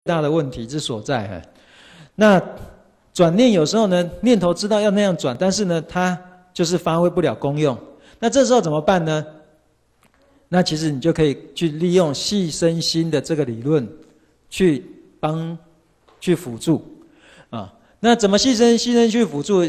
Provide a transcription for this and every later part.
大的问题之所在。那转念有时候呢，念头知道要那样转，但是呢，它就是发挥不了功用。那这时候怎么办呢？那其实你就可以去利用细身心的这个理论，去辅助啊。那怎么细身去辅助？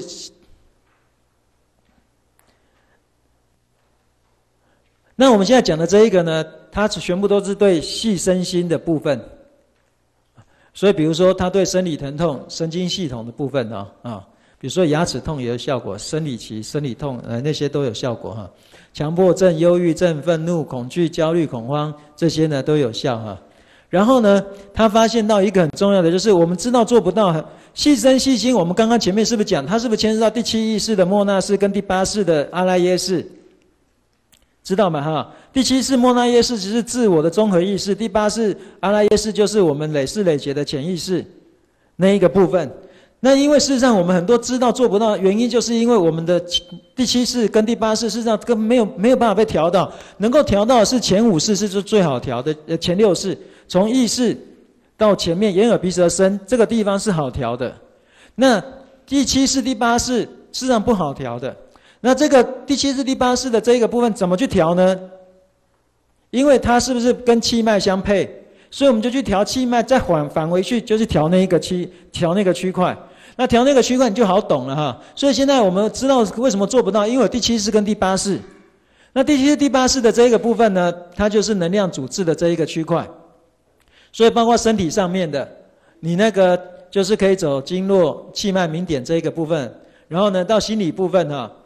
那我们现在讲的这一个呢，它全部都是对细身心的部分。所以，比如说，它对生理疼痛、神经系统的部分比如说牙齿痛也有效果，生理期、生理痛那些都有效果哈。强迫症、忧郁症、愤怒、恐惧、焦虑、恐慌这些呢都有效哈。然后呢，他发现到一个很重要的，就是我们知道做不到细身细心。我们刚刚前面是不是讲，它是不是牵涉到第7意识的莫那识跟第8识的阿赖耶识？知道吗？哈，第7识莫那耶识只是自我的综合意识，第8识阿赖耶识就是我们累世累劫的潜意识那一个部分。那因为事实上我们很多知道做不到，原因就是因为我们的第7识跟第8识事实上根本没有办法被调到，能够调到的是前5识是最好调的，前6识从意识到前面眼耳鼻舌身这个地方是好调的。那第7识、第8识事实上不好调的。那这个第7识、第8识的这个部分怎么去调呢？因为它是不是跟气脉相配？所以我们就去调气脉，再返回去就是调那个区块。那调那个区块你就好懂了哈。所以现在我们知道为什么做不到，因为有第7识跟第8识。那第7识、第8识的这一个部分呢，它就是能量组织的这一个区块。所以包括身体上面的，你那个就是可以走经络、气脉、明点这一个部分。然后呢，到心理部分哈。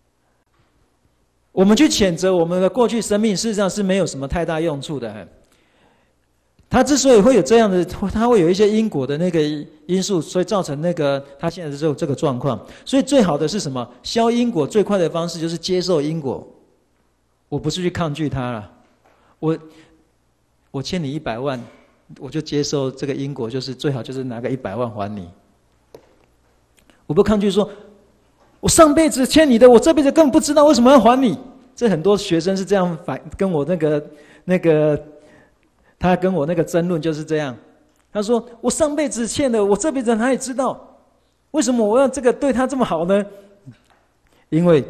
我们去谴责我们的过去生命，事实上是没有什么太大用处的。它之所以会有这样的，它会有一些因果的那个因素，所以造成那个它现在只有这个状况。所以最好的是什么？消因果最快的方式就是接受因果。我不是去抗拒它了，我欠你100万，我就接受这个因果，就是最好就是拿个100万还你。我不抗拒说，我上辈子欠你的，我这辈子根本不知道为什么要还你。这很多学生是这样跟我那个，他跟我那个争论就是这样。他说我上辈子欠的，我这辈子哪里知道？为什么我要这个对他这么好呢？因为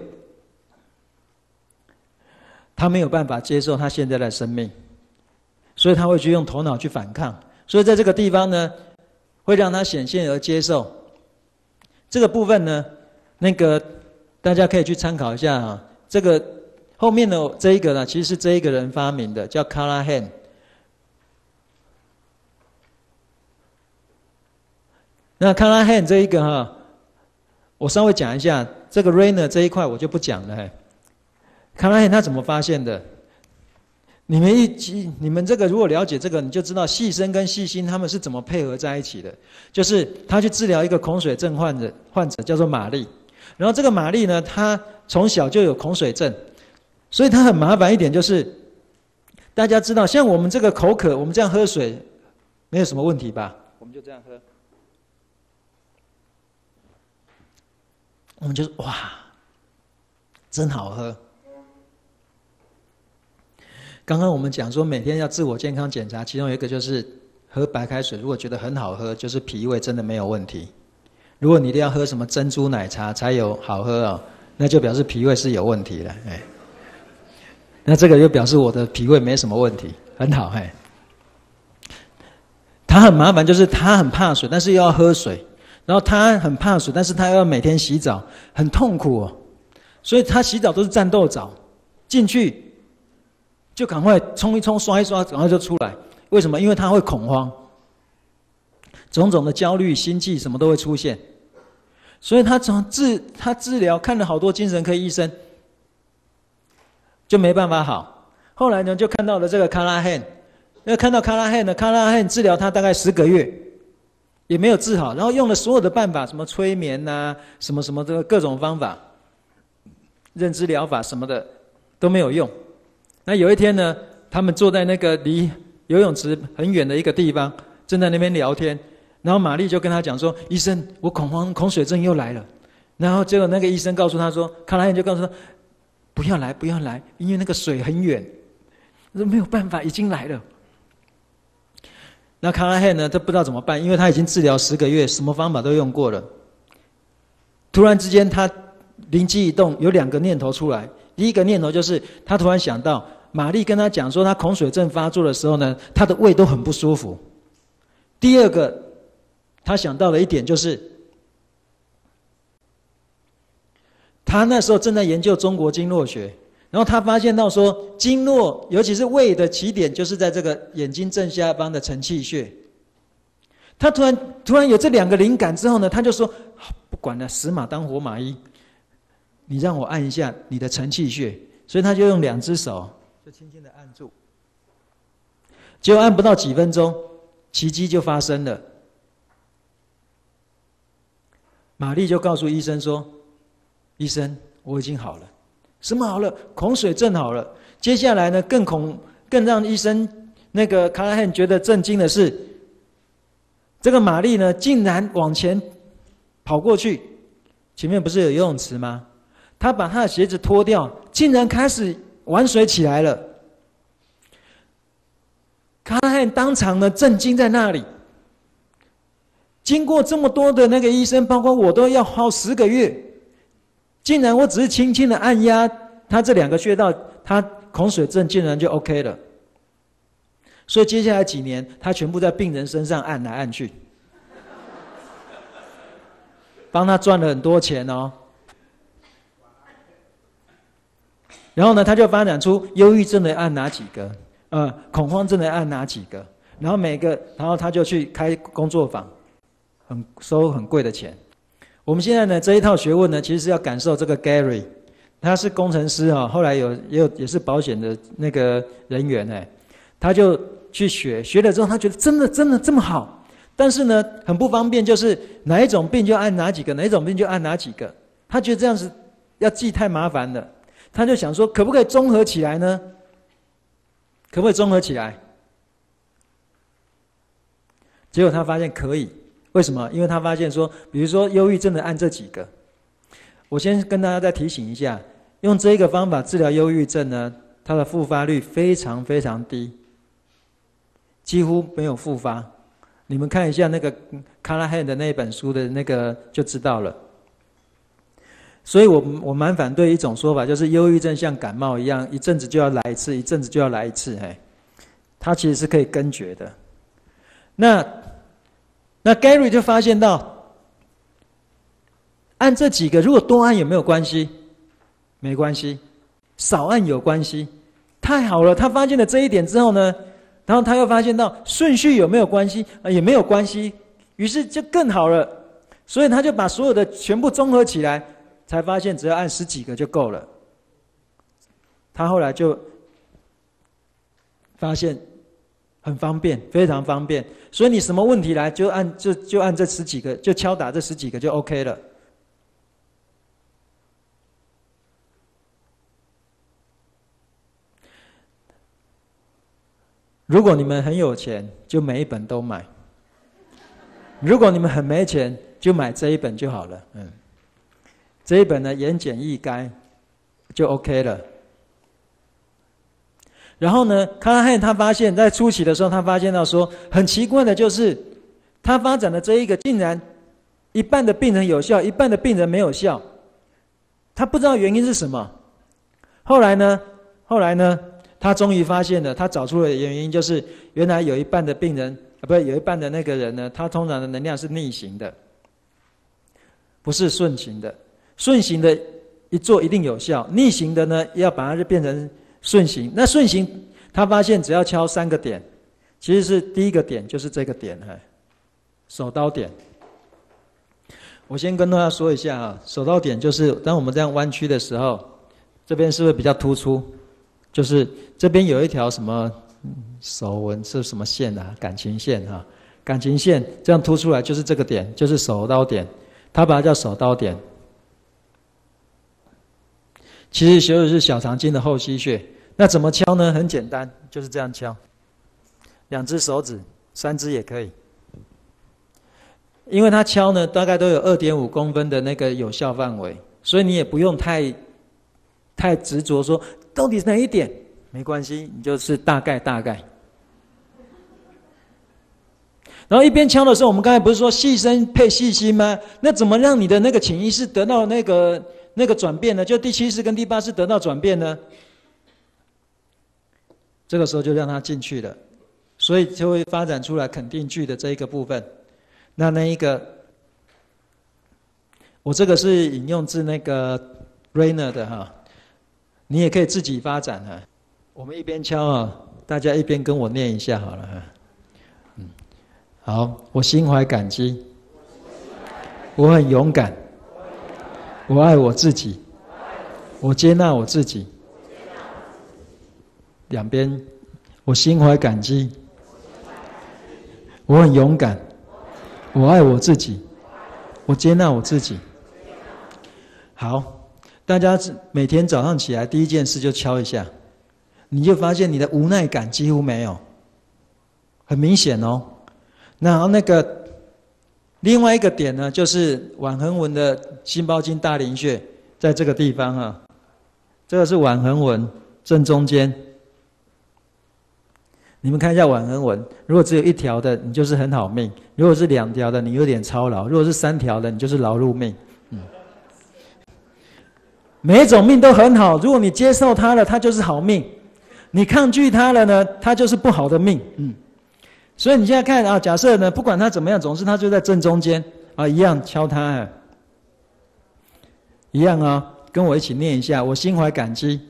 他没有办法接受他现在的生命，所以他会去用头脑去反抗。所以在这个地方呢，会让他显现而接受。这个部分呢，那个大家可以去参考一下啊。这个后面的这一个呢，其实是这一个人发明的，叫 Callahan。那 Callahan 这一个哈，我稍微讲一下。这个 Rayner 这一块我就不讲了。Callahan 他怎么发现的？你们这个如果了解这个，你就知道细身跟细心他们是怎么配合在一起的。就是他去治疗一个恐水症患者叫做玛丽。然后这个玛丽呢，她从小就有恐水症，所以她很麻烦一点，就是大家知道，像我们这个口渴，我们这样喝水没有什么问题吧？我们就这样喝，我们就是哇，真好喝。刚刚我们讲说每天要自我健康检查，其中有一个就是喝白开水，如果觉得很好喝，就是脾胃真的没有问题。如果你一定要喝什么珍珠奶茶才有好喝哦，那就表示脾胃是有问题的。那这个就表示我的脾胃没什么问题，很好。他很麻烦，就是他很怕水，但是又要喝水，然后他很怕水，但是他又要每天洗澡，很痛苦哦。所以他洗澡都是战斗澡，进去就赶快冲一冲、刷一刷，赶快就出来。为什么？因为他会恐慌。种种的焦虑、心悸什么都会出现，所以他治疗看了好多精神科医生，就没办法好。后来呢，就看到了这个卡拉汉，看到卡拉汉治疗他大概10个月，也没有治好，然后用了所有的办法，什么催眠啊，什么什么的各种方法，认知疗法什么的都没有用。那有一天呢，他们坐在那个离游泳池很远的一个地方，正在那边聊天。然后玛丽就跟他讲说：“医生，我恐水症又来了。”然后结果那个医生告诉他说：“卡拉汉就告诉他，不要来，因为那个水很远。”说没有办法，已经来了。 那卡拉汉呢，他不知道怎么办，因为他已经治疗10个月，什么方法都用过了。突然之间，他灵机一动，有2个念头出来。第一个念头就是他突然想到，玛丽跟他讲说，他恐水症发作的时候呢，他的胃都很不舒服。第二个，他想到了一点就是，他那时候正在研究中国经络学，然后他发现到说，经络尤其是胃的起点，就是在这个眼睛正下方的承泣穴。他突然有这2个灵感之后呢，他就说，不管了，死马当活马医，你让我按一下你的承泣穴。所以他就用2只手，就轻轻的按住。结果按不到几分钟，奇迹就发生了。玛丽就告诉医生说：“医生，我已经好了。什么好了？恐水症好了。接下来呢，更让医生那个卡拉汉觉得震惊的是，这个玛丽呢，竟然往前跑过去。前面不是有游泳池吗？她把她的鞋子脱掉，竟然开始玩水起来了。卡拉汉当场呢震惊在那里。经过这么多的那个医生，包括我都要耗10个月，竟然我只是轻轻的按压他这2个穴道，他恐水症竟然就 OK 了。所以接下来几年，他全部在病人身上按来按去，帮他赚了很多钱哦。然后呢，他就发展出忧郁症的按哪几个，恐慌症的按哪几个，然后他就去开工作坊，收很贵的钱。我们现在呢这一套学问呢，其实是要感受这个 Gary， 他是工程师啊，后来也是保险的那个人员哎，他就去学了之后，他觉得真的这么好，但是呢很不方便，就是哪一种病就按哪几个，哪一种病就按哪几个，他觉得这样子要记太麻烦了。他就想说，可不可以综合起来呢？可不可以综合起来？结果他发现可以，为什么？因为他发现说，比如说忧郁症的按这几个，我先跟大家再提醒一下，用这个方法治疗忧郁症呢，它的复发率非常非常低，几乎没有复发。你们看一下那个卡拉汉的那本书的那个就知道了。所以我蛮反对一种说法，就是忧郁症像感冒一样，一阵子就要来一次，一阵子就要来一次，它其实是可以根绝的。那 Gary 就发现到，按这几个，如果多按有没有关系？没关系，少按有关系。太好了，他发现了这一点之后呢，然后他又发现到顺序有没有关系？也没有关系，于是就更好了。所以他就把所有的全部综合起来。才发现只要按10几个就够了。他后来就发现很方便，非常方便。所以你什么问题来就按这10几个，就敲打这10几个就 OK 了。如果你们很有钱，就每一本都买；如果你们很没钱，就买这一本就好了。这一本呢言简意赅，就 OK 了。然后呢，卡拉汉他发现，在初期的时候，他发现到说，很奇怪的就是，他发展的这一个竟然一半的病人有效，一半的病人没有效。他不知道原因是什么。后来呢，他终于发现了，他找出了原因，就是原来有一半的病人，不是有一半的那个人呢，他通常的能量是逆行的，不是顺行的。顺行的一做一定有效，逆行的呢要把它就变成顺行。那顺行，他发现只要敲3个点，其实是第一个点就是这个点，手刀点。我先跟大家说一下啊，手刀点就是当我们这样弯曲的时候，这边是不是比较突出？就是这边有一条什么手纹是什么线啊？感情线啊，感情线这样凸出来就是这个点，就是手刀点，他把它叫手刀点。其实就是小肠经的后溪穴。那怎么敲呢？很简单，就是这样敲，2只手指，3只也可以。因为它敲呢，大概都有2.5公分的那个有效范围，所以你也不用太执着说到底是哪一点，没关系，你就是大概。 然后一边敲的时候，我们刚才不是说细声配细心吗？那怎么让你的那个潜意识得到那个转变呢？就第7识跟第8识得到转变呢？这个时候就让它进去了，所以就会发展出来肯定句的这一个部分。那一个，我这个是引用自那个 Rainer 的哈，你也可以自己发展哈。我们一边敲啊，大家一边跟我念一下好了哈。好，我心怀感激，我很勇敢，我爱我自己，我接纳我自己。两边，我心怀感激，我很勇敢，我爱我自己，我接纳我自己。好，大家每天早上起来第一件事就敲一下，你就发现你的无奈感几乎没有，很明显哦。然后另外一个点呢，就是腕横纹的心包经大陵穴，在这个地方啊，这个是腕横纹正中间。你们看一下腕横纹，如果只有1条的，你就是很好命；如果是2条的，你有点操劳；如果是3条的，你就是劳碌命。每一种命都很好，如果你接受它了，它就是好命；你抗拒它了呢，它就是不好的命。所以你现在看啊，假设呢，不管它怎么样，总之它就在正中间啊，一样敲它，一样啊，跟我一起念一下：我心怀感激，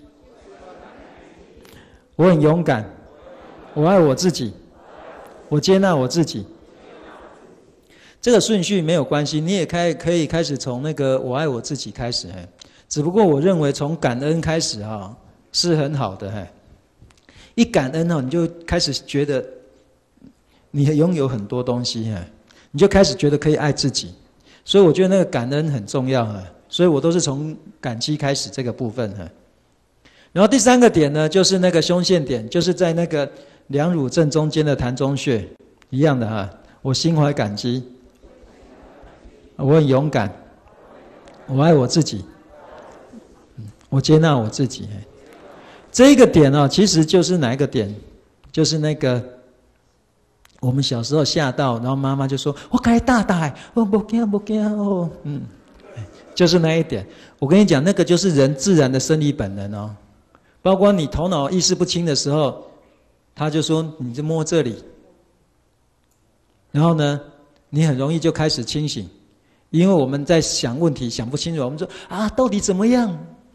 我很勇敢。我爱我自己，我接纳我自己。这个顺序没有关系，你也可以开始从我爱我自己开始，只不过我认为从感恩开始啊是很好的，一感恩你就开始觉得你拥有很多东西，你就开始觉得可以爱自己，所以我觉得那个感恩很重要，所以我都是从感激开始这个部分。然后第3个点呢，就是那个胸腺点，就是在那个两乳正中间的膻中穴，一样的哈。我心怀感激，我很勇敢，我爱我自己，我接纳我自己。这一个点啊，其实就是哪一个点？就是我们小时候吓到，然后妈妈就说：“我该大大，我不惊不惊哦。”就是那一点。我跟你讲，那个就是人自然的生理本能哦。包括你头脑意识不清的时候。他就说：“你就摸这里，然后呢，你很容易就开始清醒，因为我们在想问题想不清楚，我们说啊，到底怎么样？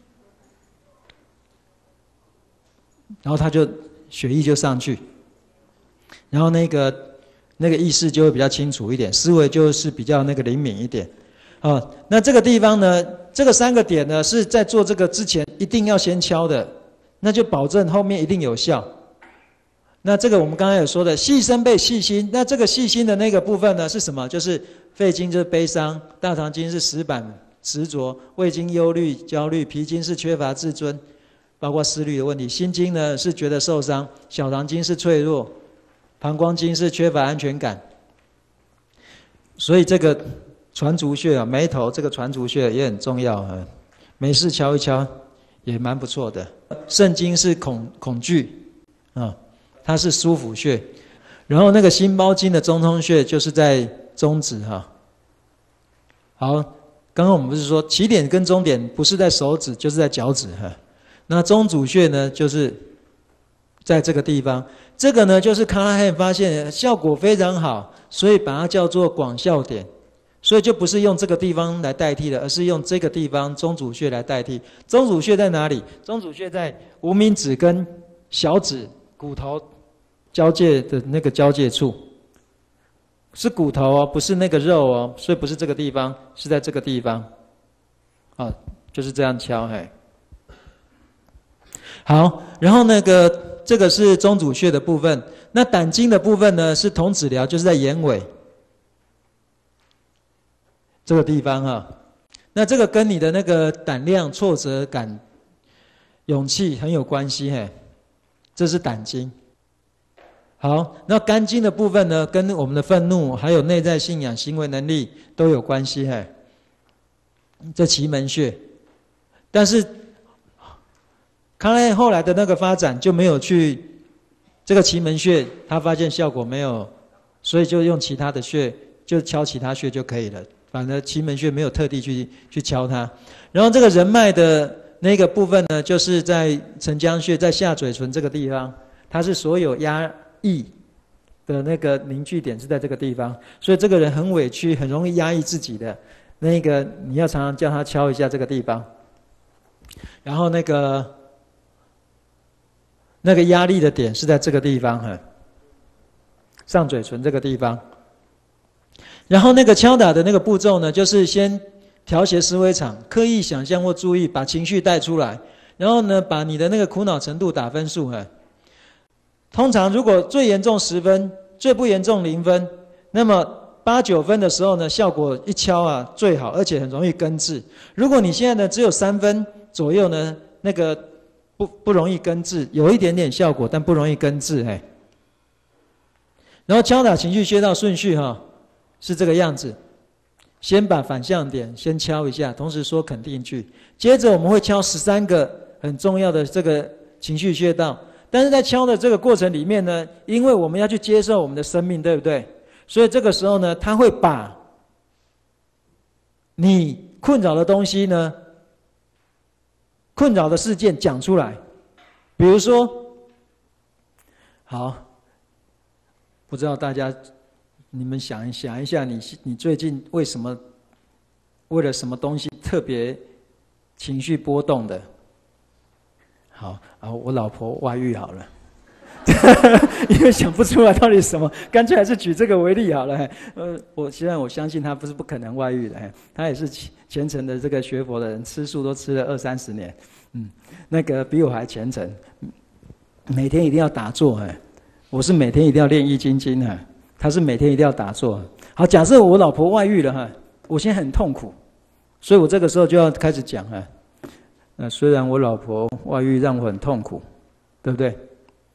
然后他就血液就上去，然后那个意识就会比较清楚一点，思维就是比较灵敏一点。那这个地方呢，这个3个点呢是在做这个之前一定要先敲的，那就保证后面一定有效。”那这个我们刚才有说的细声配细心，那这个细心的那个部分呢是什么？就是肺经就是悲伤，大肠经是死板执着，胃经忧虑焦虑，脾经是缺乏自尊，包括思虑的问题，心经呢是觉得受伤，小肠经是脆弱，膀胱经是缺乏安全感。所以这个传足穴啊，眉头这个传足穴也很重要啊，没事敲一敲也蛮不错的。肾经是恐惧啊。它是枢府穴，然后那个心包经的中通穴就是在中指哈。好，刚刚我们不是说起点跟终点不是在手指就是在脚趾哈。那中主穴呢就是在这个地方，这个呢就是卡拉汉发现效果非常好，所以把它叫做广效点，所以就不是用这个地方来代替的，而是用这个地方中主穴来代替。中主穴在哪里？中主穴在无名指跟小指骨头交界的那个交界处，是骨头哦，不是那个肉哦，所以不是这个地方，是在这个地方，就是这样敲，好，然后这个是中主穴的部分，那胆经的部分呢是瞳指髎，就是在眼尾这个地方那这个跟你的那个胆量、挫折感、勇气很有关系这是胆经。好，那肝经的部分呢，跟我们的愤怒还有内在信仰、行为能力都有关系这奇门穴，但是康奈后来的那个发展就没有去这个奇门穴，他发现效果没有所以就用其他的穴，就敲其他穴就可以了。反正奇门穴没有特地去敲它。然后这个人脉的那个部分呢，就是在承浆穴，在下嘴唇这个地方，它是所有压抑的那个凝聚点是在这个地方，所以这个人很委屈，很容易压抑自己的那个，你要常常叫他敲一下这个地方。然后那个压力的点是在这个地方，上嘴唇这个地方。然后那个敲打的那个步骤呢，就是先调谐思维场，刻意想象或注意，把情绪带出来，然后呢，把你的那个苦恼程度打分数。通常如果最严重10分，最不严重0分，那么8、9分的时候呢，效果一敲啊最好，而且很容易根治。如果你现在呢只有3分左右呢，那个不容易根治，有一点点效果，但不容易根治。然后敲打情绪穴道顺序是这个样子，先把反向点先敲一下，同时说肯定句。接着我们会敲13个很重要的这个情绪穴道，但是在敲的这个过程里面呢，因为我们要去接受我们的生命，对不对？所以这个时候呢，他会把你困扰的东西呢，困扰的事件讲出来。比如说，好，不知道大家你们想一下，你最近为了什么东西特别情绪波动的？好啊，我老婆外遇好了，因为想不出来到底什么，干脆还是举这个为例好了。虽然我相信他不是不可能外遇的，他也是虔诚的这个学佛的人，吃素都吃了20、30年，那个比我还虔诚，每天一定要打坐，我是每天一定要念易筋经，他是每天一定要打坐。好，假设我老婆外遇了，我现在很痛苦，所以我这个时候就要开始讲，虽然我老婆外遇让我很痛苦，对不对？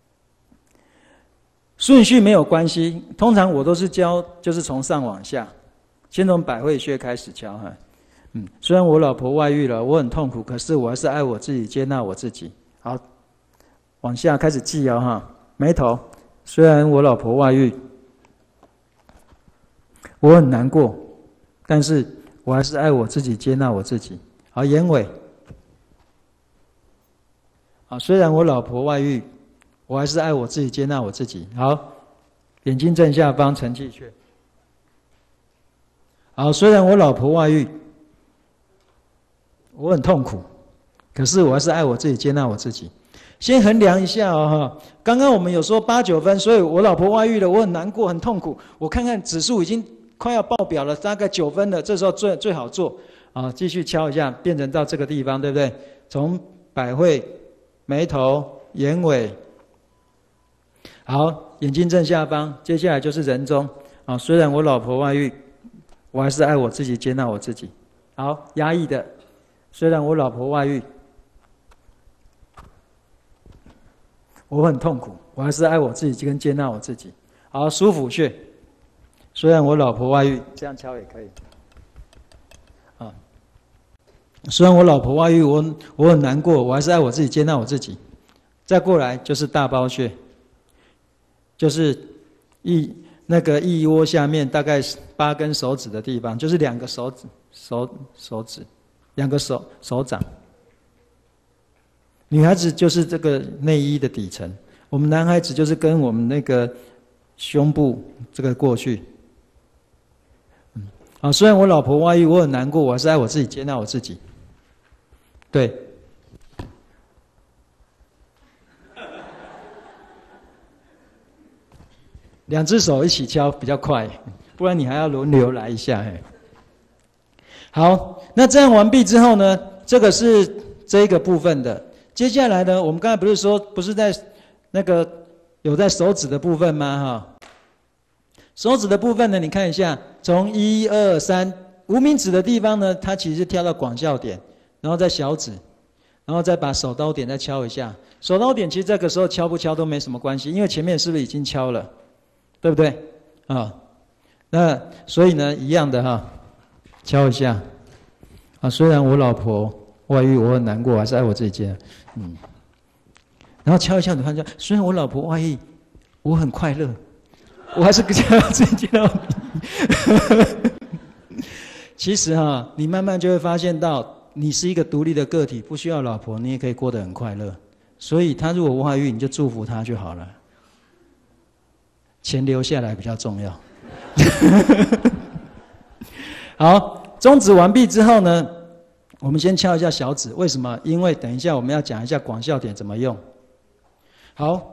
顺序没有关系，通常我都是教，就是从上往下，先从百会穴开始教。虽然我老婆外遇了，我很痛苦，可是我还是爱我自己，接纳我自己。好，往下开始记眉头，虽然我老婆外遇，我很难过，但是我还是爱我自己，接纳我自己。好，眼尾。好，虽然我老婆外遇，我还是爱我自己，接纳我自己。好，眼睛正下方承泣穴。好，虽然我老婆外遇，我很痛苦，可是我还是爱我自己，接纳我自己。先衡量一下刚刚我们有说8、9分，所以我老婆外遇了，我很难过，很痛苦。我看看指数已经快要爆表了，大概9分了，这时候最好做。继续敲一下，变成到这个地方，对不对？从百会、眉头、眼尾。好，眼睛正下方，接下来就是人中。虽然我老婆外遇，我还是爱我自己，接纳我自己。好，压抑的，虽然我老婆外遇，我很痛苦，我还是爱我自己跟接纳我自己。好，枢府穴，虽然我老婆外遇，这样敲也可以。虽然我老婆外遇，我很难过，我还是爱我自己，接纳我自己。再过来就是大包穴，就是那个腋窝下面大概8根手指的地方，就是2个手指，2个手掌。女孩子就是这个内衣的底层，我们男孩子就是跟我们那个胸部这个过去。虽然我老婆外遇，我很难过，我还是爱我自己，接纳我自己。对。2只手一起敲比较快，不然你还要轮流来一下。好，那这样完毕之后呢，这个是这个部分的。接下来呢，我们刚才不是说不是在那个有在手指的部分吗？手指的部分呢，你看一下，从1、2、3无名指的地方呢，它其实跳到广孝点，然后在小指，然后再把手刀点再敲一下。手刀点其实这个时候敲不敲都没什么关系，因为前面是不是已经敲了，对不对？那所以呢，一样的敲一下。虽然我老婆外遇，我很难过，还是爱我自己接。然后敲一下，你看，虽然我老婆外遇，我很快乐。 我还是想要自己见到你。其实哈，你慢慢就会发现到，你是一个独立的个体，不需要老婆，你也可以过得很快乐。所以他如果外遇，你就祝福他就好了，钱留下来比较重要。好，中指完毕之后呢，我们先敲一下小指。为什么？因为等一下我们要讲一下广效点怎么用。好，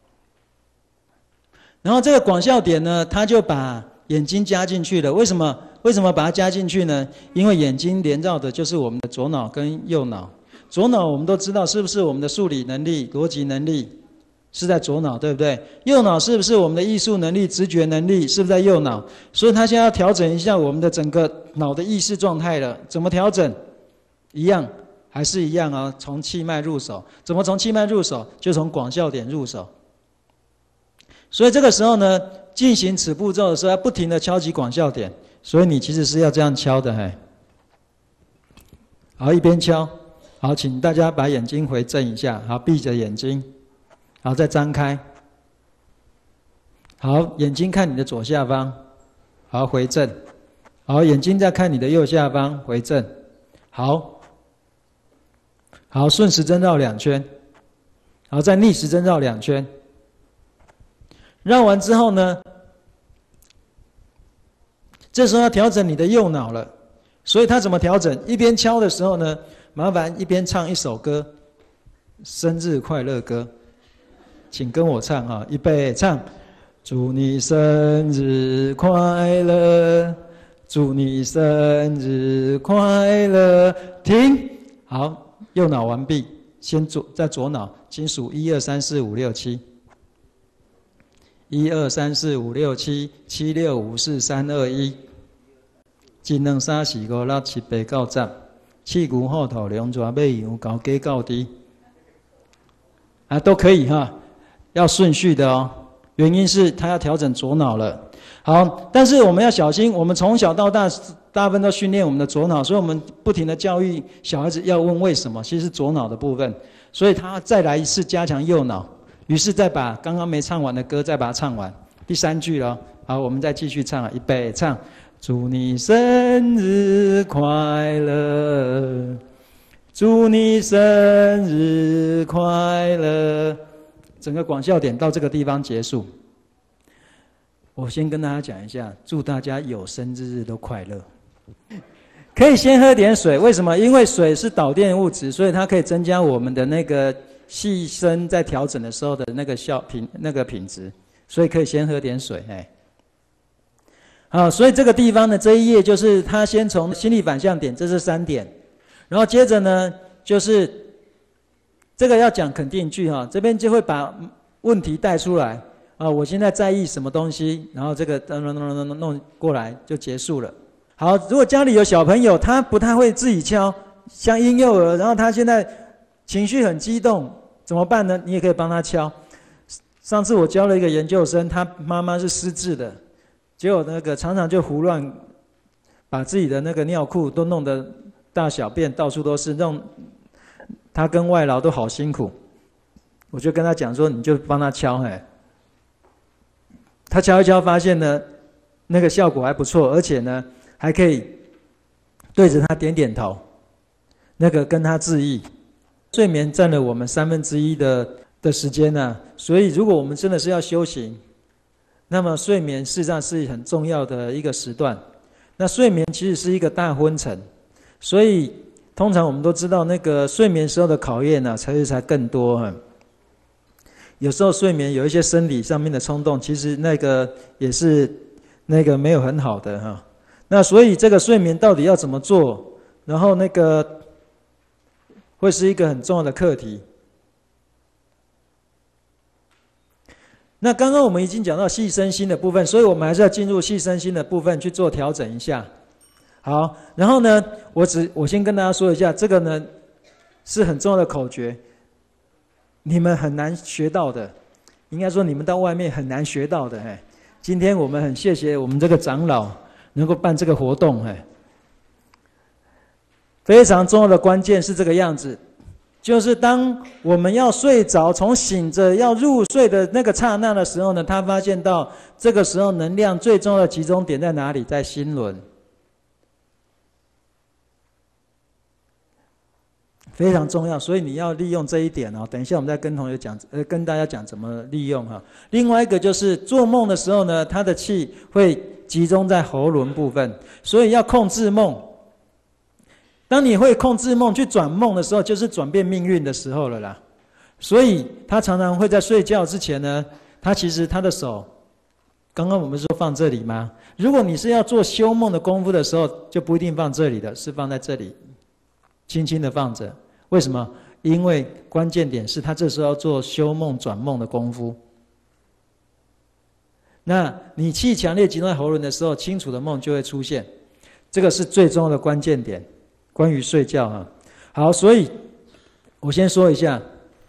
然后这个广效点呢，它就把眼睛加进去了。为什么？为什么把它加进去呢？因为眼睛连绕的就是我们的左脑跟右脑。左脑我们都知道是不是我们的数理能力、逻辑能力是在左脑，对不对？右脑是不是我们的艺术能力、直觉能力是不是在右脑？所以它现在要调整一下我们的整个脑的意识状态了。怎么调整？一样，还是一样啊，从气脉入手。怎么从气脉入手？就从广效点入手。所以这个时候呢，进行此步骤的时候，要不停的敲击广效点。所以你其实是要这样敲的，嘿。好，一边敲。好，请大家把眼睛回正一下。好，闭着眼睛。好，再张开。好，眼睛看你的左下方。好，回正。好，眼睛再看你的右下方，回正。好。好，顺时针绕2圈。好，再逆时针绕2圈。绕完之后呢，这时候要调整你的右脑了。所以它怎么调整？一边敲的时候呢，麻烦一边唱一首歌，生日快乐歌，请跟我唱啊！预备唱，祝你生日快乐，祝你生日快乐。停，好，右脑完毕，先在左脑，请数1、2、3、4、5、6、7。1、2、3、4、5、6、7，7、6、5、4、3、2、1。1、2、3、4、5、6、7、8、9、10。气骨后头龙爪背羊高低高低，啊，都可以哈，要顺序的哦。原因是他要调整左脑了。好，但是我们要小心，我们从小到大大部分都训练我们的左脑，所以我们不停的教育小孩子要问为什么，其实是左脑的部分，所以他再来一次加强右脑，于是再把刚刚没唱完的歌再把它唱完。第3句了，好，我们再继续唱，预备唱。祝你生日快乐，祝你生日快乐。整个广效点到这个地方结束。我先跟大家讲一下，祝大家有生之日都快乐。可以先喝点水，为什么？因为水是导电物质，所以它可以增加我们的那个细声在调整的时候的那个品质，所以可以先喝点水，哎。好，所以这个地方呢，这一页就是他先从心理反向点，这是3点，然后接着呢，就是这个要讲肯定句哈，这边就会把问题带出来啊，我现在在意什么东西，然后这个弄过来就结束了。好，如果家里有小朋友，他不太会自己敲，像婴幼儿，然后他现在情绪很激动，怎么办呢？你也可以帮他敲。上次我教了一个研究生，他妈妈是失智的。结果那个常常就胡乱把自己的那个尿裤都弄得大小便到处都是，弄他跟外劳都好辛苦。我就跟他讲说，你就帮他敲，嘿，他敲一敲，发现呢那个效果还不错，而且呢还可以对着他点点头，那个跟他致意。睡眠占了我们1/3的时间呢，所以如果我们真的是要修行，那么睡眠事实上是很重要的一个时段。那睡眠其实是一个大昏沉，所以通常我们都知道，那个睡眠时候的考验呢，才更多哈。有时候睡眠有一些生理上面的冲动，其实那个也是那个没有很好的哈。那所以这个睡眠到底要怎么做，然后那个会是一个很重要的课题。那刚刚我们已经讲到细身心的部分，所以我们还是要进入细身心的部分去做调整一下。好，然后呢，我先跟大家说一下，这个呢是很重要的口诀，你们很难学到的，应该说你们到外面很难学到的。哎，今天我们很谢谢我们这个长老能够办这个活动，哎，非常重要的关键是这个样子。 就是当我们要睡着，从醒着要入睡的那个刹那的时候呢，他发现到这个时候能量最重要的集中点在哪里？在心轮，非常重要。所以你要利用这一点哦。等一下我们再跟同学讲，跟大家讲怎么利用哈。另外一个就是做梦的时候呢，他的气会集中在喉轮部分，所以要控制梦。当你会控制梦去转梦的时候，就是转变命运的时候了啦。所以他常常会在睡觉之前呢，他其实他的手，刚刚我们说放这里吗？如果你是要做修梦的功夫的时候，就不一定放这里的，是放在这里，轻轻的放着。为什么？因为关键点是他这时候要做修梦转梦的功夫。那你气强烈集中在喉轮的时候，清楚的梦就会出现，这个是最重要的关键点。关于睡觉啊，好，所以我先说一下，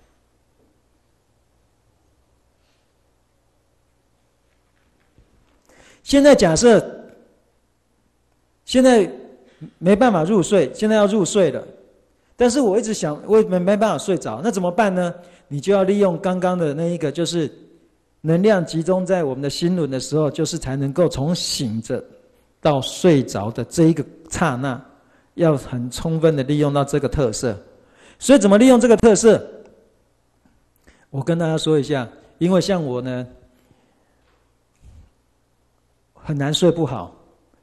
现在假设现在没办法入睡，现在要入睡了，但是我一直想，我没办法睡着，那怎么办呢？你就要利用刚刚的那一个，就是能量集中在我们的心轮的时候，就是才能够从醒着到睡着的这一个刹那。要很充分的利用到这个特色，所以怎么利用这个特色？我跟大家说一下，因为像我呢，很难睡不好。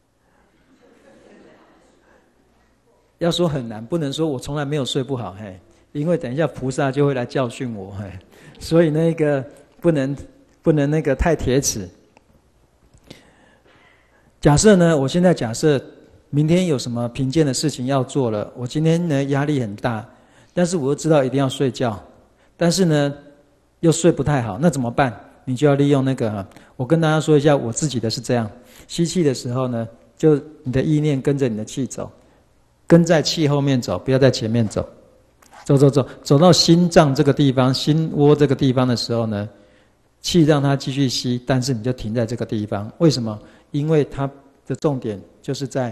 要说很难，不能说我从来没有睡不好，嘿，因为等一下菩萨就会来教训我，嘿，所以那个不能那个太铁齿。假设呢，我现在假设。明天有什么评鉴的事情要做了，我今天呢压力很大，但是我又知道一定要睡觉，但是呢又睡不太好，那怎么办？你就要利用那个我跟大家说一下，我自己的是这样：吸气的时候呢，就你的意念跟着你的气走，跟在气后面走，不要在前面走，走到心脏这个地方、心窝这个地方的时候呢，气让它继续吸，但是你就停在这个地方。为什么？因为它的重点就是在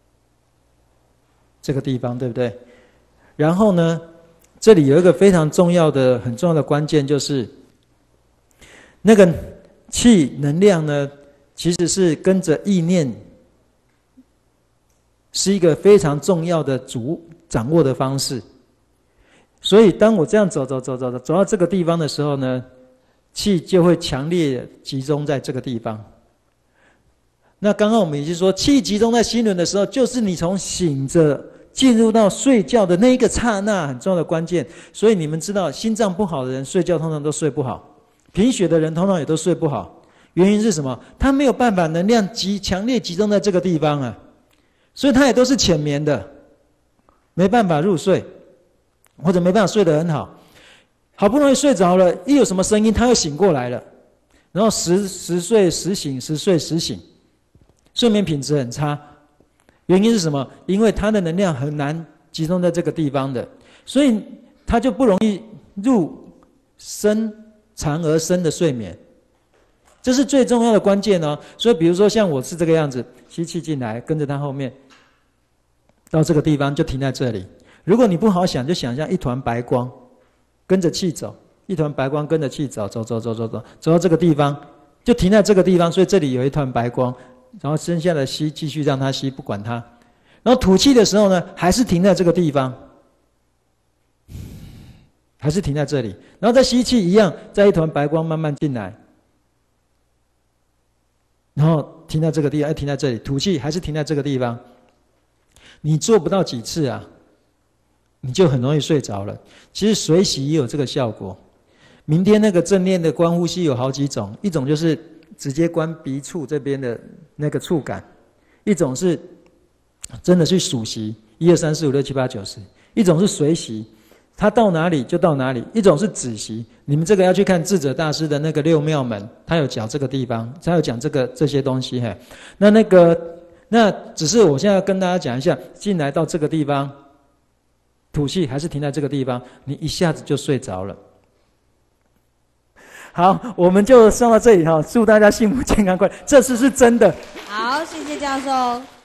这个地方，对不对？然后呢，这里有一个非常重要的、很重要的关键，就是那个气能量呢，其实是跟着意念，是一个非常重要的掌握的方式。所以，当我这样走到这个地方的时候呢，气就会强烈集中在这个地方。那刚刚我们已经说，气集中在心轮的时候，就是你从醒着进入到睡觉的那一个刹那，很重要的关键。所以你们知道，心脏不好的人睡觉通常都睡不好，贫血的人通常也都睡不好。原因是什么？他没有办法能量强烈集中在这个地方啊，所以他也都是浅眠的，没办法入睡，或者没办法睡得很好。好不容易睡着了，一有什么声音，他又醒过来了，然后时睡时醒，时睡时醒。睡眠品质很差，原因是什么？因为它的能量很难集中在这个地方的，所以它就不容易入长而深的睡眠，这是最重要的关键哦。所以比如说像我是这个样子，吸气进来，跟着它后面到这个地方就停在这里。如果你不好想，就想象一团白光跟着气走，一团白光跟着气走到这个地方，就停在这个地方。所以这里有一团白光。然后剩下的吸，继续让它吸，不管它。然后吐气的时候呢，还是停在这个地方，还是停在这里。然后再吸气一样，在一团白光慢慢进来，然后停在这个地方，停在这里，吐气还是停在这个地方。你做不到几次啊，你就很容易睡着了。其实水洗也有这个效果。明天那个正念的观呼吸有好几种，一种就是直接观鼻触这边的那个触感，一种是真的去数息，1、2、3、4、5、6、7、8、9、10，一种是随息，他到哪里就到哪里，一种是止息。你们这个要去看智者大师的那个六妙门，他有讲这个地方，他有讲这些东西。嘿，那只是我现在要跟大家讲一下，进来到这个地方，吐气还是停在这个地方，你一下子就睡着了。好，我们就上到这里哈，祝大家幸福健康快乐，这次是真的。 好，谢谢教授。